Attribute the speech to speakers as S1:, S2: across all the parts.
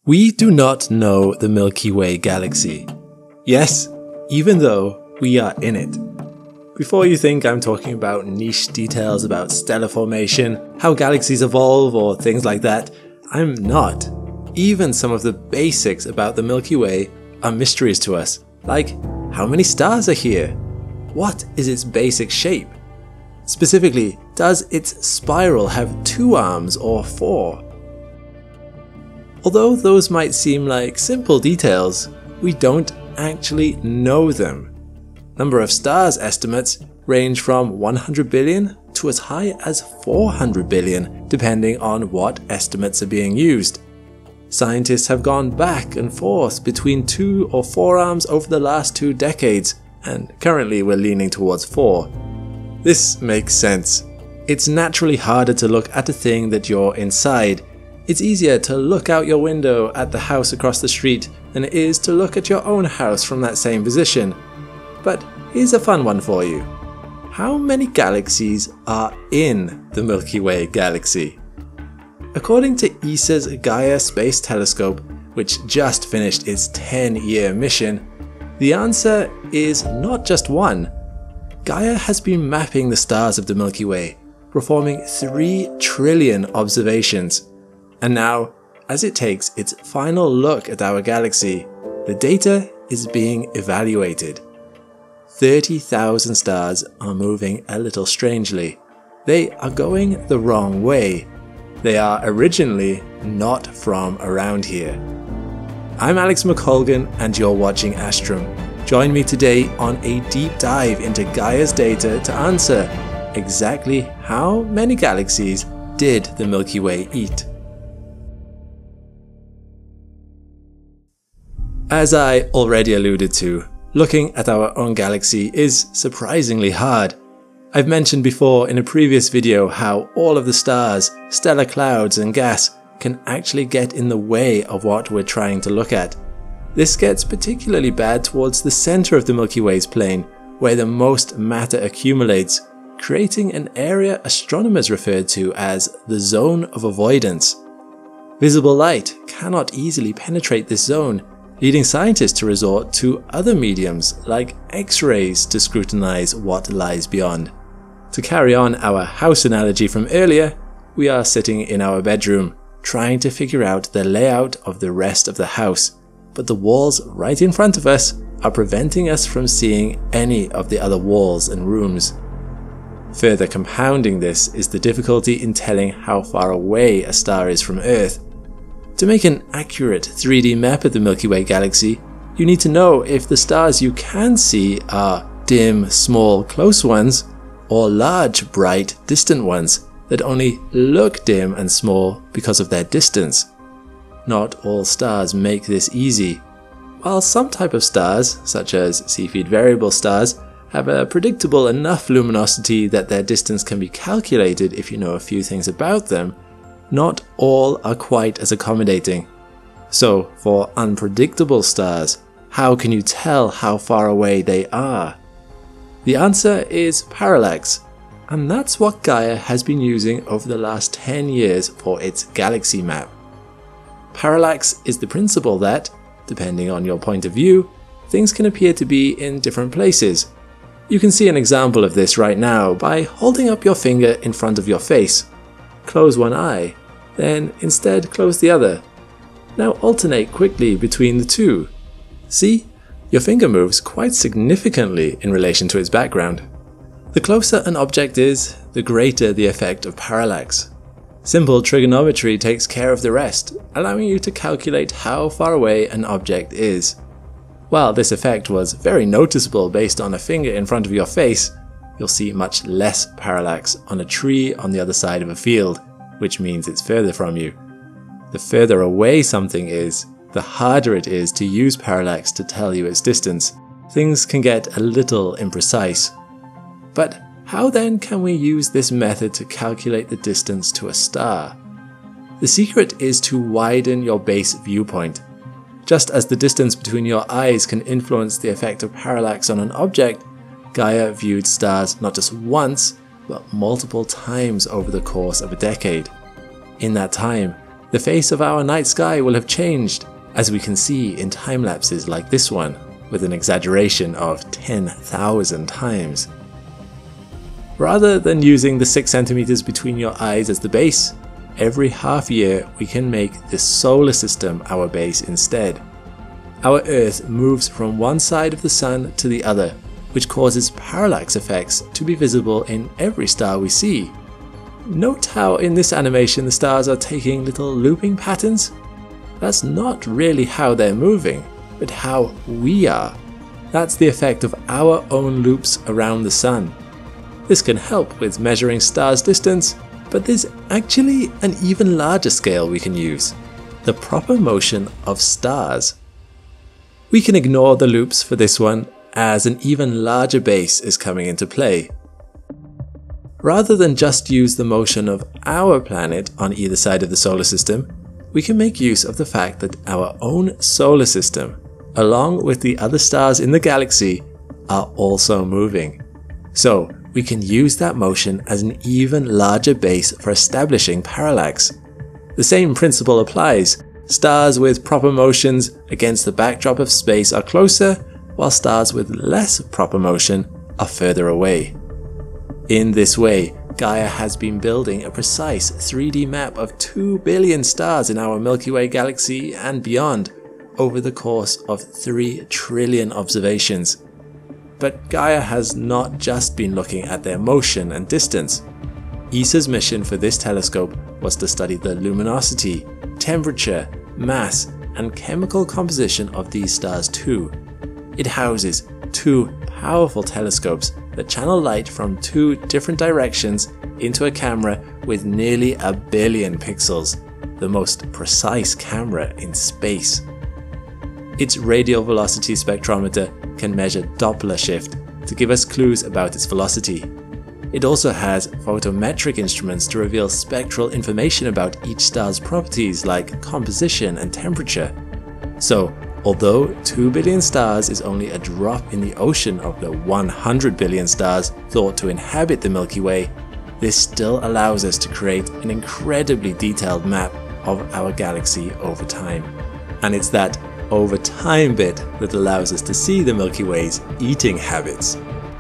S1: We do not know the Milky Way galaxy. Yes, even though we are in it. Before you think I'm talking about niche details about stellar formation, how galaxies evolve or things like that, I'm not. Even some of the basics about the Milky Way are mysteries to us, like how many stars are here? What is its basic shape? Specifically, does its spiral have 2 arms or 4? Although those might seem like simple details, we don't actually know them. Number of stars estimates range from 100 billion to as high as 400 billion, depending on what estimates are being used. Scientists have gone back and forth between 2 or 4 arms over the last 2 decades, and currently we're leaning towards 4. This makes sense. It's naturally harder to look at a thing that you're inside. It's easier to look out your window at the house across the street than it is to look at your own house from that same position. But here's a fun one for you. How many galaxies are in the Milky Way galaxy? According to ESA's Gaia Space Telescope, which just finished its 10-year mission, the answer is not just 1. Gaia has been mapping the stars of the Milky Way, performing 3 trillion observations. And now, as it takes its final look at our galaxy, the data is being evaluated. 30,000 stars are moving a little strangely. They are going the wrong way. They are originally not from around here. I'm Alex McColgan and you're watching Astrum. Join me today on a deep dive into Gaia's data to answer exactly how many galaxies did the Milky Way eat. As I already alluded to, looking at our own galaxy is surprisingly hard. I've mentioned before in a previous video how all of the stars, stellar clouds and gas can actually get in the way of what we're trying to look at. This gets particularly bad towards the center of the Milky Way's plane, where the most matter accumulates, creating an area astronomers refer to as the zone of avoidance. Visible light cannot easily penetrate this zone, leading scientists to resort to other mediums like X-rays to scrutinize what lies beyond. To carry on our house analogy from earlier, we are sitting in our bedroom, trying to figure out the layout of the rest of the house, but the walls right in front of us are preventing us from seeing any of the other walls and rooms. Further compounding this is the difficulty in telling how far away a star is from Earth. To make an accurate 3D map of the Milky Way galaxy, you need to know if the stars you can see are dim, small, close ones, or large, bright, distant ones that only look dim and small because of their distance. Not all stars make this easy. While some type of stars, such as Cepheid variable stars, have a predictable enough luminosity that their distance can be calculated if you know a few things about them, not all are quite as accommodating. So, for unpredictable stars, how can you tell how far away they are? The answer is parallax, and that's what Gaia has been using over the last 10 years for its galaxy map. Parallax is the principle that, depending on your point of view, things can appear to be in different places. You can see an example of this right now by holding up your finger in front of your face. Close one eye, then instead close the other. Now alternate quickly between the two. See? Your finger moves quite significantly in relation to its background. The closer an object is, the greater the effect of parallax. Simple trigonometry takes care of the rest, allowing you to calculate how far away an object is. While this effect was very noticeable based on a finger in front of your face, you'll see much less parallax on a tree on the other side of a field, which means it's further from you. The further away something is, the harder it is to use parallax to tell you its distance. Things can get a little imprecise. But how then can we use this method to calculate the distance to a star? The secret is to widen your base viewpoint. Just as the distance between your eyes can influence the effect of parallax on an object, Gaia viewed stars not just once, but multiple times over the course of a decade. In that time, the face of our night sky will have changed, as we can see in time lapses like this one, with an exaggeration of 10,000 times. Rather than using the 6 centimeters between your eyes as the base, every half year we can make the solar system our base instead. Our Earth moves from one side of the Sun to the other, which causes parallax effects to be visible in every star we see. Note how in this animation the stars are taking little looping patterns? That's not really how they're moving, but how we are. That's the effect of our own loops around the Sun. This can help with measuring stars' distance, but there's actually an even larger scale we can use: the proper motion of stars. We can ignore the loops for this one, as an even larger base is coming into play. Rather than just use the motion of our planet on either side of the solar system, we can make use of the fact that our own solar system, along with the other stars in the galaxy, are also moving. So we can use that motion as an even larger base for establishing parallax. The same principle applies. Stars with proper motions against the backdrop of space are closer, while stars with less proper motion are further away. In this way, Gaia has been building a precise 3D map of 2 billion stars in our Milky Way galaxy and beyond over the course of 3 trillion observations. But Gaia has not just been looking at their motion and distance. ESA's mission for this telescope was to study the luminosity, temperature, mass, and chemical composition of these stars too. It houses 2 powerful telescopes that channel light from 2 different directions into a camera with nearly 1 billion pixels, the most precise camera in space. Its radial velocity spectrometer can measure Doppler shift to give us clues about its velocity. It also has photometric instruments to reveal spectral information about each star's properties like composition and temperature. So, although 2 billion stars is only a drop in the ocean of the 100 billion stars thought to inhabit the Milky Way, this still allows us to create an incredibly detailed map of our galaxy over time. And it's that over time bit that allows us to see the Milky Way's eating habits.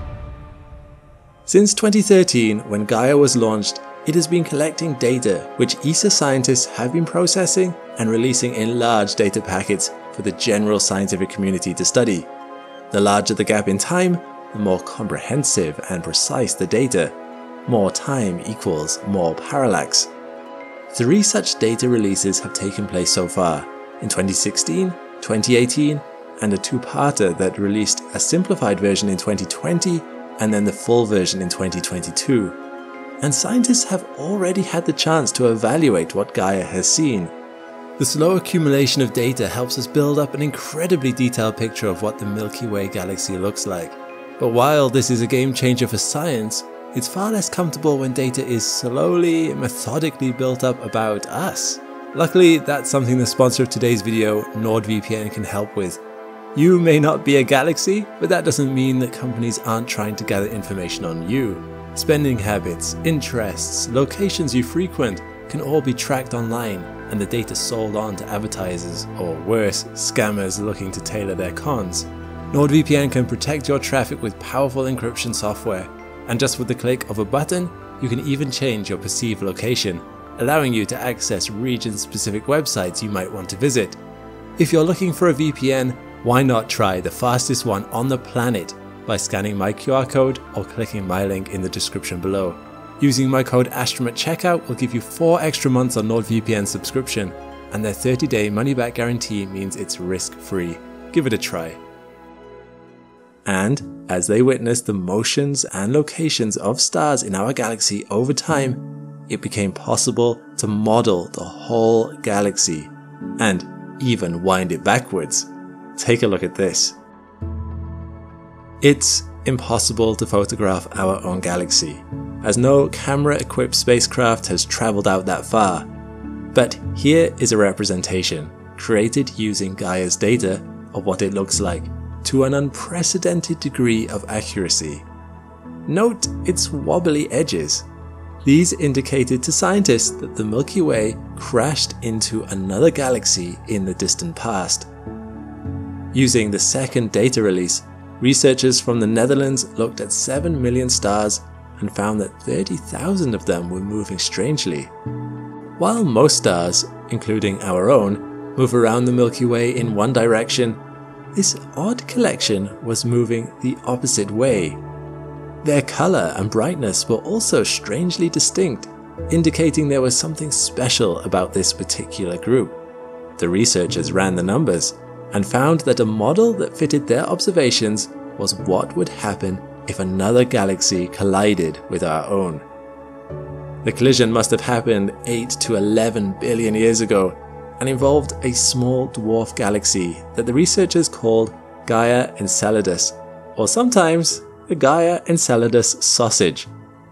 S1: Since 2013, when Gaia was launched, it has been collecting data which ESA scientists have been processing and releasing in large data packets for the general scientific community to study. The larger the gap in time, the more comprehensive and precise the data. More time equals more parallax. 3 such data releases have taken place so far, in 2016, 2018, and a 2-parter that released a simplified version in 2020 and then the full version in 2022. And scientists have already had the chance to evaluate what Gaia has seen. The slow accumulation of data helps us build up an incredibly detailed picture of what the Milky Way galaxy looks like. But while this is a game changer for science, it's far less comfortable when data is slowly, methodically built up about us. Luckily, that's something the sponsor of today's video, NordVPN, can help with. You may not be a galaxy, but that doesn't mean that companies aren't trying to gather information on you. Spending habits, interests, locations you frequent can all be tracked online, and the data sold on to advertisers, or worse, scammers looking to tailor their cons. NordVPN can protect your traffic with powerful encryption software, and just with the click of a button, you can even change your perceived location, allowing you to access region-specific websites you might want to visit. If you're looking for a VPN, why not try the fastest one on the planet by scanning my QR code or clicking my link in the description below. Using my code ASTROM at checkout will give you 4 extra months on NordVPN subscription, and their 30-day money-back guarantee means it's risk-free. Give it a try. And as they witnessed the motions and locations of stars in our galaxy over time, it became possible to model the whole galaxy and even wind it backwards. Take a look at this. It's impossible to photograph our own galaxy, as no camera-equipped spacecraft has traveled out that far. But here is a representation, created using Gaia's data, of what it looks like, to an unprecedented degree of accuracy. Note its wobbly edges. These indicated to scientists that the Milky Way crashed into another galaxy in the distant past. Using the second data release, researchers from the Netherlands looked at 7 million stars and found that 30,000 of them were moving strangely. While most stars, including our own, move around the Milky Way in one direction, this odd collection was moving the opposite way. Their colour and brightness were also strangely distinct, indicating there was something special about this particular group. The researchers ran the numbers and found that a model that fitted their observations was what would happen if another galaxy collided with our own. The collision must have happened 8 to 11 billion years ago and involved a small dwarf galaxy that the researchers called Gaia Enceladus, or sometimes the Gaia Enceladus sausage.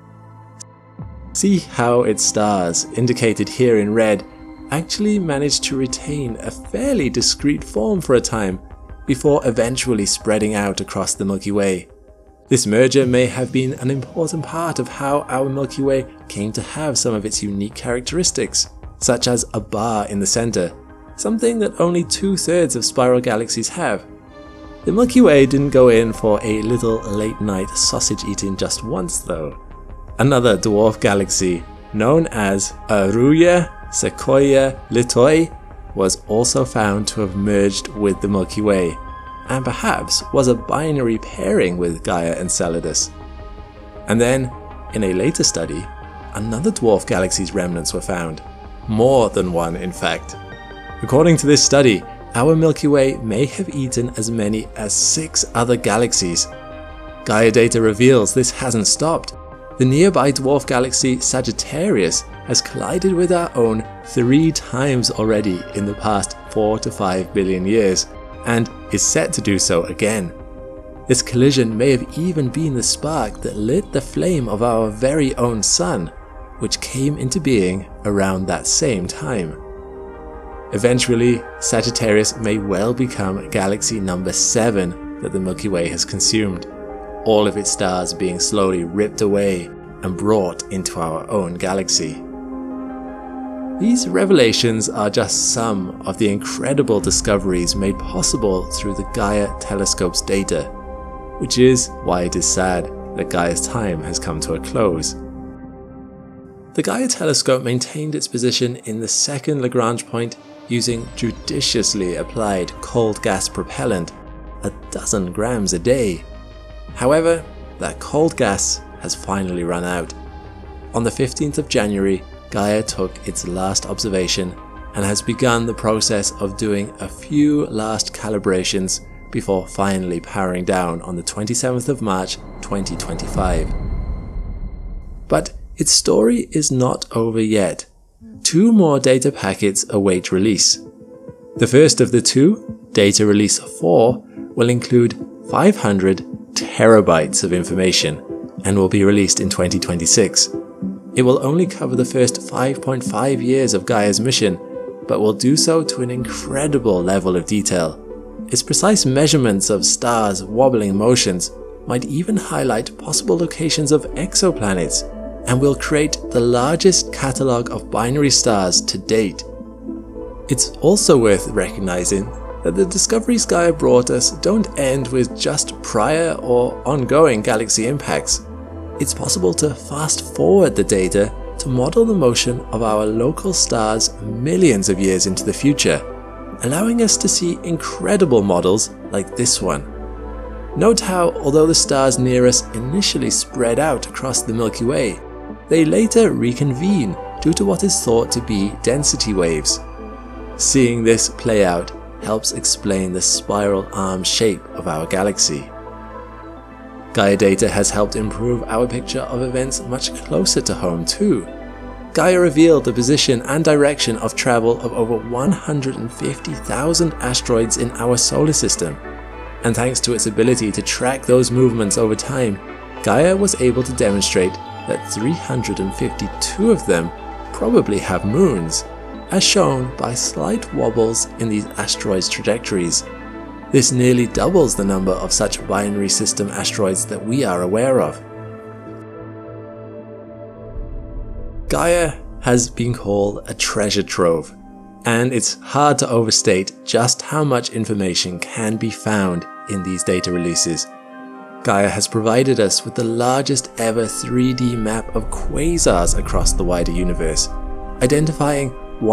S1: See how its stars, indicated here in red, actually managed to retain a fairly discrete form for a time before eventually spreading out across the Milky Way. This merger may have been an important part of how our Milky Way came to have some of its unique characteristics, such as a bar in the center, something that only 2/3 of spiral galaxies have. The Milky Way didn't go in for a little late-night sausage eating just once though. Another dwarf galaxy, known as Aruya Sequoia Litoi, was also found to have merged with the Milky Way, and perhaps was a binary pairing with Gaia Enceladus. And then, in a later study, another dwarf galaxy's remnants were found. More than one, in fact. According to this study, our Milky Way may have eaten as many as 6 other galaxies. Gaia data reveals this hasn't stopped. The nearby dwarf galaxy Sagittarius has collided with our own 3 times already in the past 4 to 5 billion years, and is set to do so again. This collision may have even been the spark that lit the flame of our very own Sun, which came into being around that same time. Eventually, Sagittarius may well become galaxy number 7 that the Milky Way has consumed, all of its stars being slowly ripped away and brought into our own galaxy. These revelations are just some of the incredible discoveries made possible through the Gaia telescope's data, which is why it is sad that Gaia's time has come to a close. The Gaia telescope maintained its position in the second Lagrange point using judiciously applied cold gas propellant, 12 grams a day. However, that cold gas has finally run out. On the 15th of January, Gaia took its last observation and has begun the process of doing a few last calibrations before finally powering down on the 27th of March 2025. But its story is not over yet. 2 more data packets await release. The first of the 2, Data Release 4, will include 500 terabytes of information and will be released in 2026. It will only cover the first 5.5 years of Gaia's mission, but will do so to an incredible level of detail. Its precise measurements of stars' wobbling motions might even highlight possible locations of exoplanets, and will create the largest catalogue of binary stars to date. It's also worth recognizing that the discoveries Gaia brought us don't end with just prior or ongoing galaxy impacts. It's possible to fast forward the data to model the motion of our local stars millions of years into the future, allowing us to see incredible models like this one. Note how, although the stars near us initially spread out across the Milky Way, they later reconvene due to what is thought to be density waves. Seeing this play out helps explain the spiral arm shape of our galaxy. Gaia data has helped improve our picture of events much closer to home too. Gaia revealed the position and direction of travel of over 150,000 asteroids in our solar system, and thanks to its ability to track those movements over time, Gaia was able to demonstrate that 352 of them probably have moons, as shown by slight wobbles in these asteroids' trajectories. This nearly doubles the number of such binary system asteroids that we are aware of. Gaia has been called a treasure trove, and it's hard to overstate just how much information can be found in these data releases. Gaia has provided us with the largest ever 3D map of quasars across the wider universe, identifying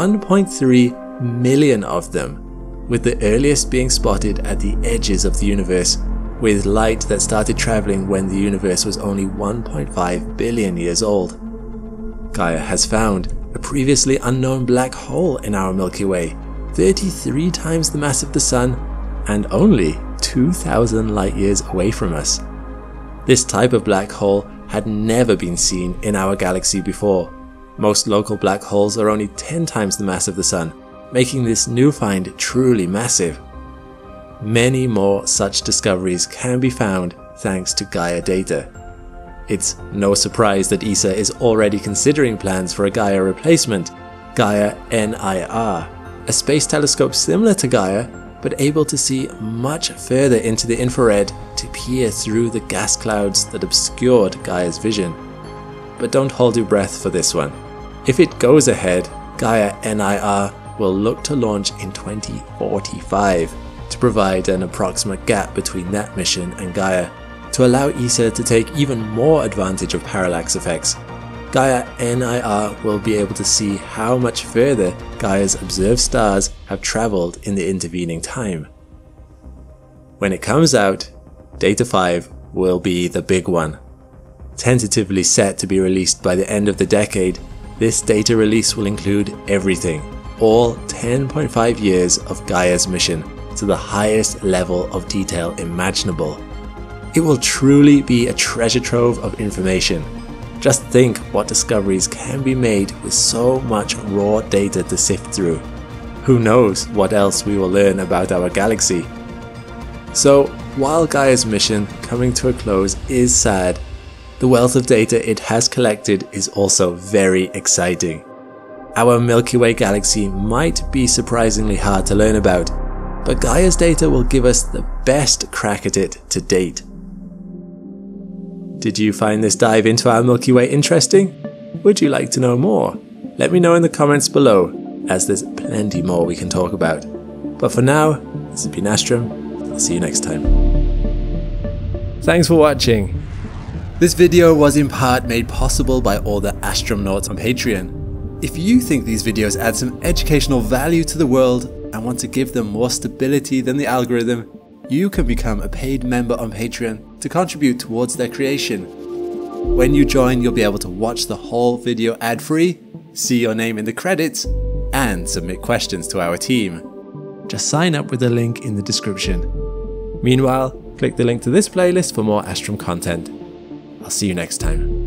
S1: 1.3 million of them, with the earliest being spotted at the edges of the universe, with light that started traveling when the universe was only 1.5 billion years old. Gaia has found a previously unknown black hole in our Milky Way, 33 times the mass of the Sun and only 2,000 light years away from us. This type of black hole had never been seen in our galaxy before. Most local black holes are only 10 times the mass of the Sun, making this new find truly massive. Many more such discoveries can be found thanks to Gaia data. It's no surprise that ESA is already considering plans for a Gaia replacement, Gaia NIR, a space telescope similar to Gaia, but able to see much further into the infrared to peer through the gas clouds that obscured Gaia's vision. But don't hold your breath for this one. If it goes ahead, Gaia NIR will look to launch in 2045 to provide an approximate gap between that mission and Gaia, to allow ESA to take even more advantage of parallax effects. Gaia NIR will be able to see how much further Gaia's observed stars have travelled in the intervening time. When it comes out, Data 5 will be the big one. Tentatively set to be released by the end of the decade, this data release will include everything, all 10.5 years of Gaia's mission, to the highest level of detail imaginable. It will truly be a treasure trove of information. Just think what discoveries can be made with so much raw data to sift through. Who knows what else we will learn about our galaxy. So, while Gaia's mission coming to a close is sad, the wealth of data it has collected is also very exciting. Our Milky Way galaxy might be surprisingly hard to learn about, but Gaia's data will give us the best crack at it to date. Did you find this dive into our Milky Way interesting? Would you like to know more? Let me know in the comments below, as there's plenty more we can talk about. But for now, this has been Astrum. I'll see you next time. Thanks for watching. This video was in part made possible by all the Astromnauts on Patreon. If you think these videos add some educational value to the world and want to give them more stability than the algorithm, you can become a paid member on Patreon to contribute towards their creation. When you join, you'll be able to watch the whole video ad-free, see your name in the credits, and submit questions to our team. Just sign up with the link in the description. Meanwhile, click the link to this playlist for more Astrum content. I'll see you next time.